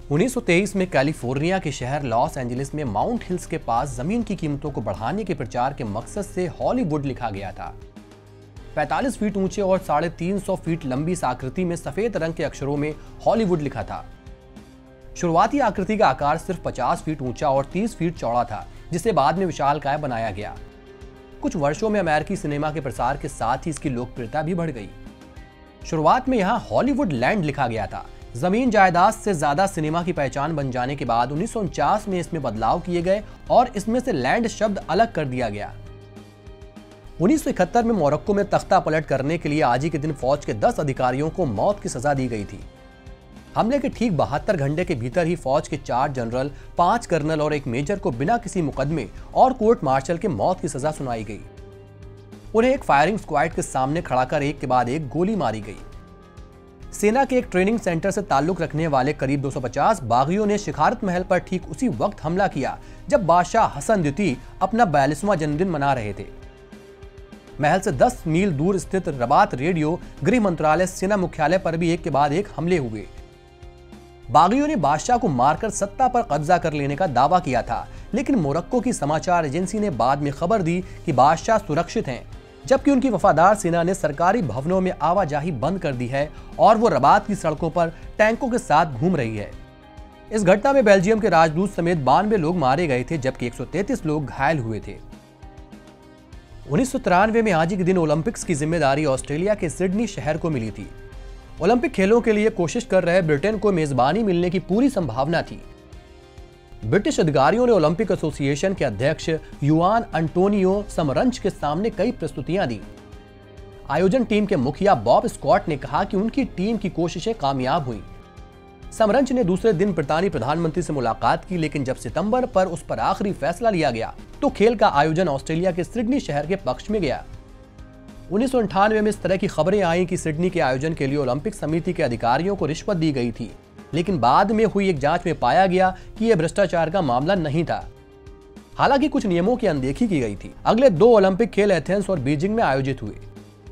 1923 में कैलिफोर्निया के शहर लॉस एंजलिस में माउंट हिल्स के पास जमीन की कीमतों को बढ़ाने के प्रचार के मकसद से हॉलीवुड लिखा गया था। 45 फीट ऊंचे और 350 फीट लंबी इस आकृति में सफेद रंग के अक्षरों में हॉलीवुड लिखा था। शुरुआती आकृति का आकार सिर्फ 50 फीट ऊंचा और 30 फीट चौड़ा था, जिसे बाद में विशालकाय बनाया गया। कुछ वर्षों में अमेरिकी सिनेमा के प्रसार के साथ ही इसकी लोकप्रियता भी बढ़ गई। शुरुआत में यहाँ हॉलीवुड लैंड लिखा गया था। जमीन जायदाद से ज्यादा सिनेमा की पहचान बन जाने के बाद 1949 में इसमें बदलाव किए गए और इसमें से लैंड शब्द अलग कर दिया गया। 1971 में मोरक्को में तख्ता पलट करने के लिए आज ही के दिन फौज के 10 अधिकारियों को मौत की सजा दी गई थी। हमले के ठीक 72 घंटे के भीतर ही फौज के 4 जनरल, 5 कर्नल और 1 मेजर को बिना किसी मुकदमे और कोर्ट मार्शल के मौत की सजा सुनाई गई। उन्हें एक फायरिंग स्क्वाड के सामने खड़ा कर एक के बाद एक गोली मारी गई। सेना के एक ट्रेनिंग सेंटर से ताल्लुक रखने वाले करीब 250 बागियों ने शिखारत महल पर ठीक उसी वक्त हमला किया जब बादशाह हसन द्वितीय अपना 42वां जन्मदिन मना रहे थे। महल से 10 मील दूर स्थित रबात रेडियो, गृह मंत्रालय, सेना मुख्यालय पर भी एक के बाद एक हमले हुए। बागियों ने बादशाह को मारकर सत्ता पर कब्जा कर लेने का दावा किया था, लेकिन मोरक्को की समाचार एजेंसी ने बाद में खबर दी कि बादशाह सुरक्षित हैं, जबकि उनकी वफादार सेना ने सरकारी भवनों में आवाजाही बंद कर दी है और वो रबात की सड़कों पर टैंकों के साथ घूम रही है। इस घटना में बेल्जियम के राजदूत समेत 92 लोग मारे गए थे, जबकि 133 लोग घायल हुए थे। 1993 में आज ही के दिन ओलंपिक्स की जिम्मेदारी ऑस्ट्रेलिया के सिडनी शहर को मिली थी। ओलंपिक खेलों के लिए कोशिश कर रहे ब्रिटेन को मेजबानी मिलने की पूरी संभावना थी। ब्रिटिश अधिकारियों ने ओलंपिक एसोसिएशन के अध्यक्ष युआन अंटोनियो समरंच के सामने कई प्रस्तुतियां दी। आयोजन टीम के मुखिया बॉब स्कॉट ने कहा कि उनकी टीम की कोशिशें कामयाब हुई। समरंच ने दूसरे दिन ब्रितानी प्रधानमंत्री से मुलाकात की, लेकिन जब सितंबर पर उस पर आखिरी फैसला लिया गया तो खेल का आयोजन ऑस्ट्रेलिया के सिडनी शहर के पक्ष में गया। 1998 में इस तरह की खबरें आई कि सिडनी के आयोजन के लिए ओलंपिक समिति के अधिकारियों को रिश्वत दी गई थी, लेकिन बाद में हुई एक जांच में पाया गया कि यह भ्रष्टाचार का मामला नहीं था। हालांकि कुछ नियमों की अनदेखी की गई थी। अगले 2 ओलंपिक खेल एथेंस और बीजिंग में आयोजित हुए।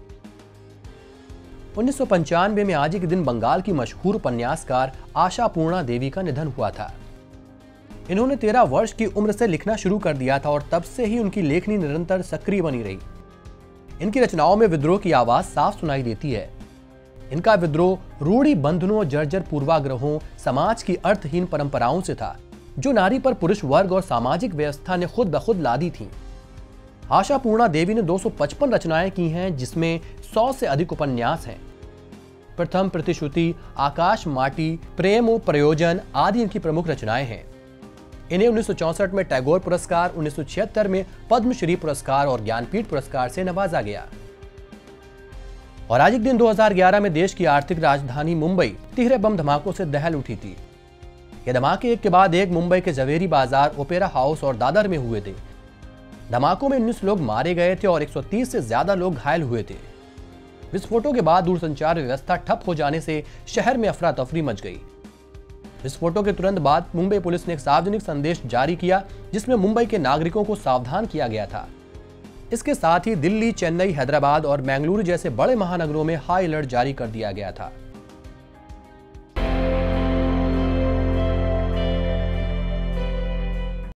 1995 में आज ही के दिन बंगाल की मशहूर उपन्यासकार आशापूर्णा देवी का निधन हुआ था। इन्होंने 13 वर्ष की उम्र से लिखना शुरू कर दिया था और तब से ही उनकी लेखनी निरंतर सक्रिय बनी रही। इनकी रचनाओं में विद्रोह की आवाज साफ सुनाई देती है। इनका विद्रोह रूढ़ी बंधनों, जर्जर पूर्वाग्रहों, समाज की अर्थहीन परंपराओं से था, जो नारी पर पुरुष वर्ग और सामाजिक व्यवस्था ने खुद ब खुद लादी थी। आशापूर्णा देवी ने 255 रचनाएं की हैं, जिसमें 100 से अधिक उपन्यास हैं। प्रथम प्रतिश्रुति, आकाश माटी, प्रेम और प्रयोजन आदि इनकी प्रमुख रचनाएं हैं। इन्हें 1964 में टैगोर पुरस्कार, 1976 में पद्मश्री पुरस्कार और ज्ञानपीठ पुरस्कार से नवाजा गया। और आज एक दिन 2011 में देश की आर्थिक राजधानी मुंबई तिहरे बम धमाकों से दहल उठी थी। ये धमाके एक के बाद एक मुंबई के जवेरी बाजार, ओपेरा हाउस और दादर में हुए थे। धमाकों में 19 लोग मारे गए थे और 130 से ज्यादा लोग घायल हुए थे। विस्फोटों के बाद दूरसंचार व्यवस्था ठप हो जाने से शहर में अफरा तफरी मच गई। विस्फोटों के तुरंत बाद मुंबई पुलिस ने एक सार्वजनिक संदेश जारी किया, जिसमें मुंबई के नागरिकों को सावधान किया गया था। इसके साथ ही दिल्ली, चेन्नई, हैदराबाद और बेंगलुरु जैसे बड़े महानगरों में हाई अलर्ट जारी कर दिया गया था।